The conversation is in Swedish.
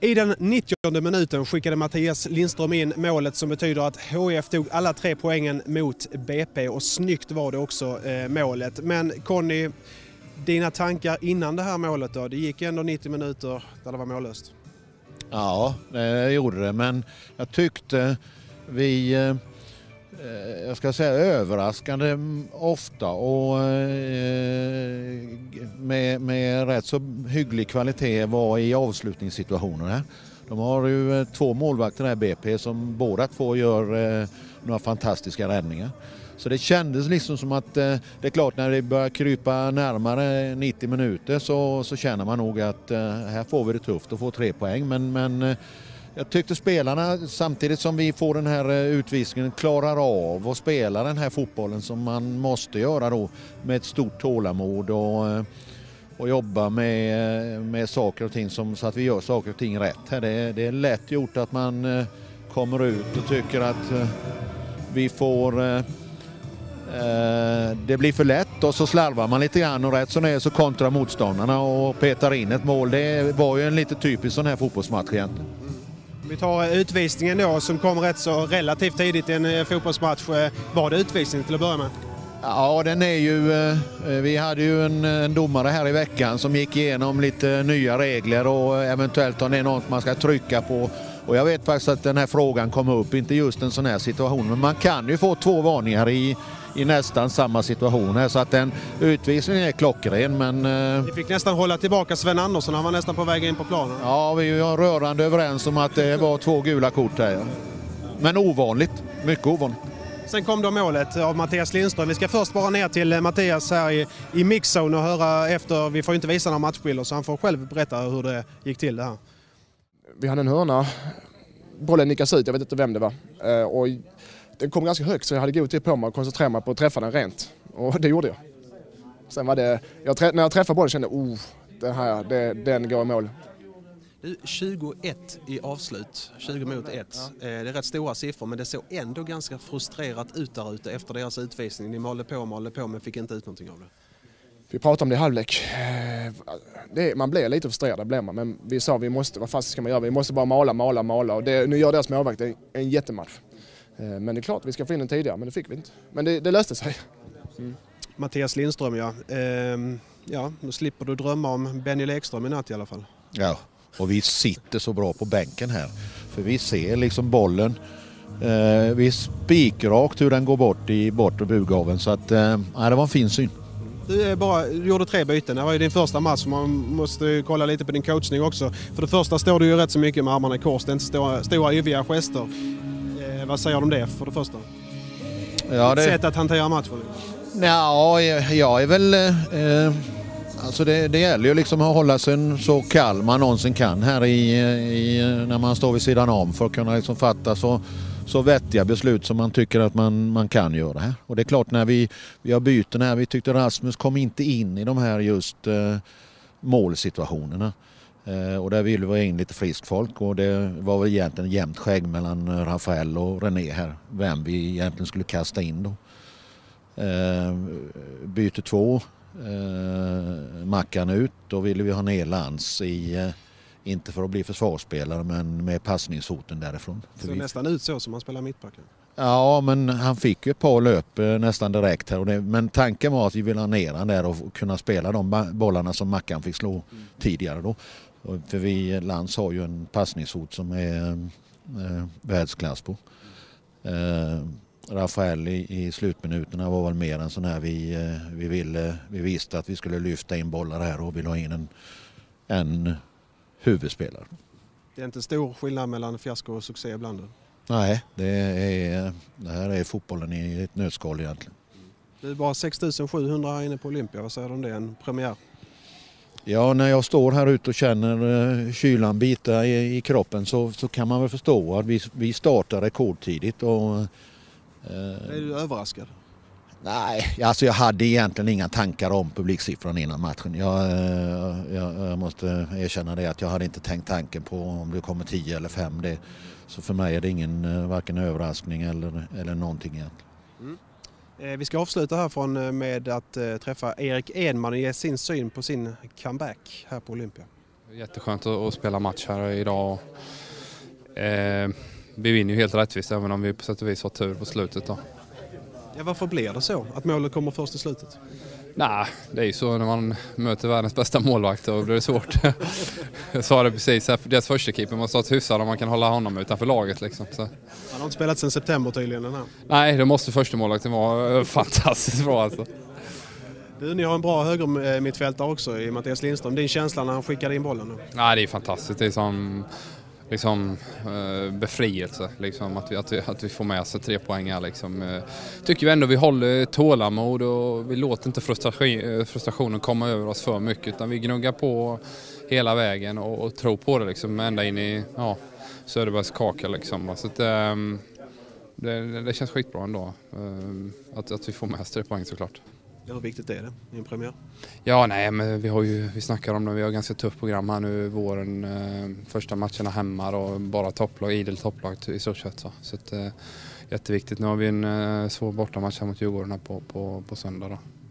I den 90:e minuten skickade Mattias Lindström in målet som betyder att HIF tog alla 3 poängen mot BP och snyggt var det också målet. Men Conny, dina tankar innan det här målet då? Det gick ändå 90 minuter där det var mållöst. Ja, det gjorde det, men jag tyckte vi, jag ska säga överraskande ofta och med rätt så hygglig kvalitet var i avslutningssituationerna. De har ju 2 målvakter här BP som båda 2 gör några fantastiska räddningar. Så det kändes liksom som att det är klart när det börjar krypa närmare 90 minuter så känner man nog att här får vi det tufft att få 3 poäng. Men jag tyckte spelarna samtidigt som vi får den här utvisningen klarar av att spela den här fotbollen som man måste göra då med ett stort tålamod och jobba med saker och ting så att vi gör saker och ting rätt. Det är lätt gjort att man kommer ut och tycker att vi får... det blir för lätt och så slarvar man lite grann och rätt så är så kontra motståndarna och petar in ett mål. Det var ju en lite typisk sån här fotbollsmatch egentligen. Vi tar utvisningen då som kom rätt så relativt tidigt i en fotbollsmatch. Var det utvisning till att börja med? Ja, den är ju... Vi hade ju en domare här i veckan som gick igenom lite nya regler och eventuellt om det är något man ska trycka på. Och jag vet faktiskt att den här frågan kommer upp, inte just en sån här situation, men man kan ju få 2 varningar i nästan samma situation här, så att den utvisningen är klockren, men... Vi fick nästan hålla tillbaka Sven Andersson, han var nästan på väg in på planen. Ja, vi är rörande överens om att det var 2 gula kort här. Ja. Men ovanligt, mycket ovanligt. Sen kom då målet av Mattias Lindström. Vi ska först bara ner till Mattias här i mixzone och höra efter. Vi får inte visa några matchbilder så han får själv berätta hur det gick till det här. Vi hade en hörna, bollen nickas ut, jag vet inte vem det var. Och den kom ganska högt så jag hade god tid på mig att koncentrera mig på att träffa den rent. Och det gjorde jag. Sen var det, när jag träffade bollen kände jag, den går i mål. 21 i avslut, 20 mot 1. Ja. Det är rätt stora siffror men det såg ändå ganska frustrerat ut där ute efter deras utvisning. Ni malde på men fick inte ut någonting av det. Vi pratade om det i halvlek. Man blev lite frustrerad, men vi sa vad fast ska man göra? Vi måste bara mala. Och nu gör deras målvakt en jättematch. Men det är klart vi ska få in den tidigare, men det fick vi inte. Men det löste sig. Mm. Mattias Lindström, ja, nu slipper du drömma om Benny Lekström i natt i alla fall. Ja, och vi sitter så bra på bänken här. För vi ser liksom bollen. Vi spikrakt hur den går bort i bortre burgaveln. Så att, det var en fin syn. Du gjorde 3 byten. Det var ju din första match. Man måste kolla lite på din coachning också. För det första står du ju rätt så mycket med armarna i kors. Det är inte stora yviga gester. Vad säger du om det för det första? Ja, sätt att hantera matchen. Ja, jag är väl... alltså det gäller ju liksom att hålla sig så kall man någonsin kan här när man står vid sidan om för att kunna liksom fatta så vettiga beslut som man tycker att man kan göra här. Och det är klart när vi har byten här, vi tyckte Rasmus kom inte in i de här just målsituationerna. Och där ville vi ha in lite frisk folk och det var väl egentligen jämnt skägg mellan Rafael och René här. Vem vi egentligen skulle kasta in då. Byte 2. Mackan ut. Då ville vi ha ner Lantz inte för att bli försvarsspelare men med passningshoten därifrån. Så nästan ut så som man spelar mittbacken? Ja, men han fick ju ett par löp nästan direkt här. Men tanken var att vi ville ha ner han där och kunna spela de bollarna som Mackan fick slå tidigare då. För Lantz har ju en passningshot som är världsklass på. Rafael i slutminuterna var väl mer en sån här vi visste att vi skulle lyfta in bollar här och ville ha in en huvudspelare. Det är inte stor skillnad mellan fiasko och succé ibland? Nej, det här är fotbollen i ett nötskal egentligen. Det är bara 6700 inne på Olympia, vad säger du om det? En premiär? Ja, när jag står här ute och känner kylan bita i kroppen så kan man väl förstå att vi startar rekordtidigt. Är du överraskad? Nej, alltså jag hade egentligen inga tankar om publiksiffran innan matchen. Jag måste erkänna det att jag hade inte tänkt tanken på om det kommer 10 eller 5. Så för mig är det ingen varken överraskning eller någonting egentligen. Mm. Vi ska avsluta här med att träffa Erik Edman och ge sin syn på sin comeback här på Olympia. Jätteskönt att spela match här idag. Vi vinner ju helt rättvist även om vi på sätt och vis har tur på slutet då. Ja, varför blir det så att målet kommer först i slutet? Nej, det är ju så när man möter världens bästa målvakt och blir det svårt. Jag sa det precis, deras första keeper måste ha ett hyfsat om man kan hålla honom utanför laget. Liksom. Så. Han har inte spelat sedan september tydligen. Den här. Nej, då måste första målvakten vara fantastiskt bra alltså. Du, ni har en bra högermittfältare också i Mattias Lindström. Din känsla när han skickade in bollen nu? Nej, det är fantastiskt. Det är som befrielse liksom, att vi får med oss 3 poäng här liksom. Tycker vi ändå vi håller tålamod och vi låter inte frustrationen komma över oss för mycket utan vi gnuggar på hela vägen och tror på det liksom, ända in i Söderbergs kaka liksom. Så att, det känns skitbra ändå att vi får med oss 3 poäng såklart. Ja, hur viktigt är det i en premiär? Ja, nej, men vi snackar om det. Vi har ganska tufft program här nu våren. Första matcherna hemma och bara topplag, idel topplag i stort sett. Så att, jätteviktigt. Nu har vi en svår bortamatch här mot Djurgården här på söndag då.